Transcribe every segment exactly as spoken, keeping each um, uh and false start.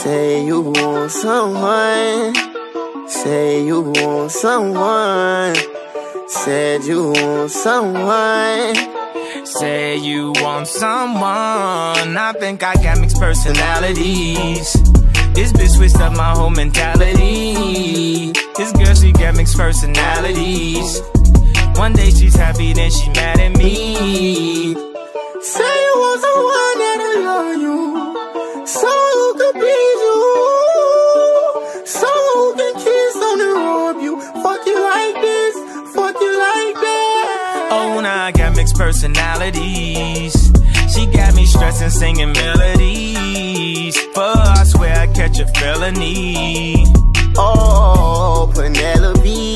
Say you want someone. Say you want someone. Said you want someone. Say you want someone. I think I got mixed personalities. This bitch switched up my whole mentality. This girl, she got mixed personalities. One day she's happy, then she mad at me. Say you want someone that'll love you, so who could please you, so who can kiss on and rub you, fuck you like this, fuck you like that. Oh, now I got mixed personalities. She got me stressing, singing melodies. For her, I swear I catch a felony. Oh, Penelope.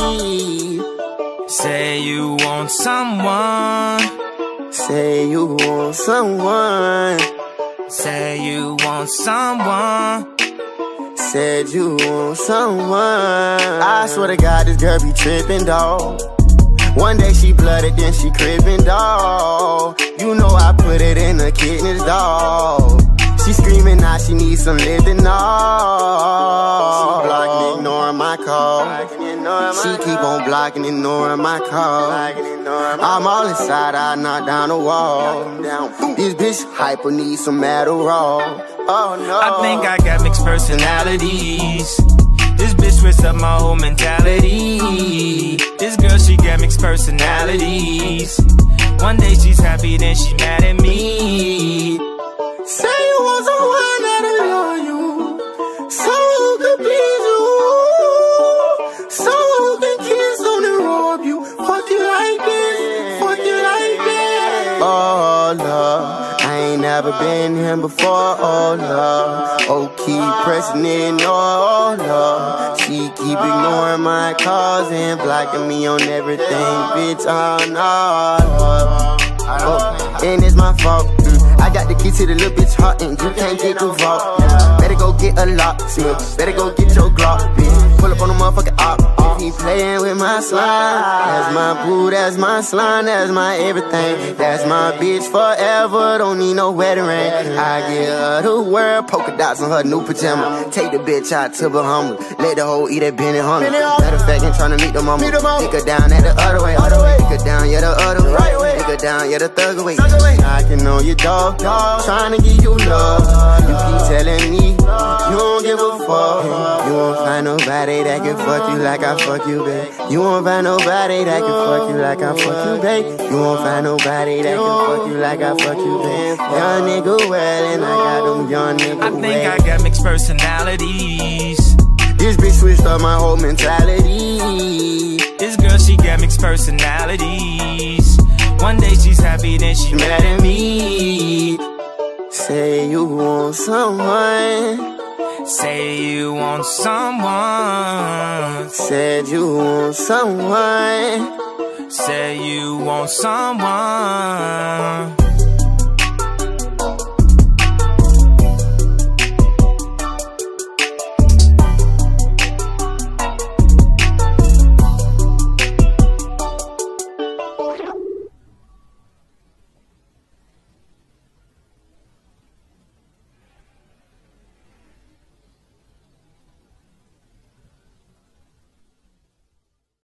Say you want someone. Say you want someone. Say you want someone. Said you want someone. I swear to God, this girl be trippin', dawg. One day she blooded, then she cribbin', dawg. You know I put it in her kidneys, dawg. She screaming now she needs some living, dawg. She blocking, ignoring my call. She keep on blocking, ignoring my call. I'm all inside, I knock down the wall. This bitch hyper needs some Adderall. Oh no, I think I got mixed personalities. This bitch switched up my whole mentality. This girl, she got mixed personalities. One day she's happy, then she mad at me. Say you want someone that'll love you, so who could please you, so who can kiss on and rub you, fuck you like this, fuck you like that. Oh love, I ain't never been here before. Oh love, oh keep pressing it. Oh love, she keep ignoring my calls and blocking me on everything, bitch. Oh no, oh, and it's my fault. I got the key to the little bitch heart and you can't get the vault. Better go get a lock, better go get your Glock, bitch. Pull up on the motherfucking op. He playing with my slime. That's my boo, that's my slime, that's my everything. That's my bitch forever, don't need no wedding ring. I give her the world, polka dots on her new pajama. Take the bitch out to Bahamas, let the hoe eat that Benny Hunter. Matter of fact, ain't tryna meet the mama. Take her down at the other way. Take her down, yeah, the other way. Take her down, yeah, the thug away. Knocking on your dog, trying to give you love. You keep telling me you don't give a fuck. You won't find nobody that can fuck you like I fuck you, babe. You won't find nobody that can fuck you like I fuck you, babe. You won't find nobody that can fuck you like I fuck you, babe. Young nigga well and I got them young nigga well. I think I got mixed personalities. This bitch switched up my whole mentality. This girl, she got mixed personalities. One day she's happy, then she mad at me. Say you want someone. Say you want someone. Said you want someone. Say you want someone.